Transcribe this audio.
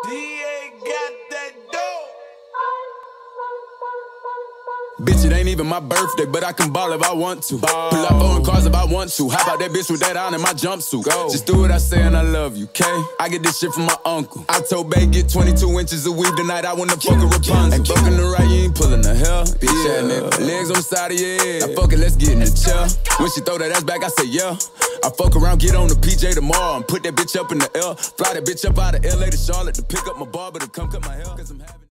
DA got that dope. Bitch, it ain't even my birthday, but I can ball if I want to. Pull up on cars if I want to. How about that bitch with that on in my jumpsuit? Go. Just do what I say and I love you, okay? I get this shit from my uncle. I told Bay get 22 inches of weed tonight. I wanna fuck a Rapunzel. Ain't fucking the right, you ain't pulling the hell. Bitch, yeah, nigga. Legs on the side of your head. Now fuck it, let's get in the chair. When she throw that ass back, I say yeah. I fuck around, get on the PJ tomorrow and put that bitch up in the L. Fly that bitch up out of LA to Charlotte to pick up my barber to come cut my hair. 'Cause I'm having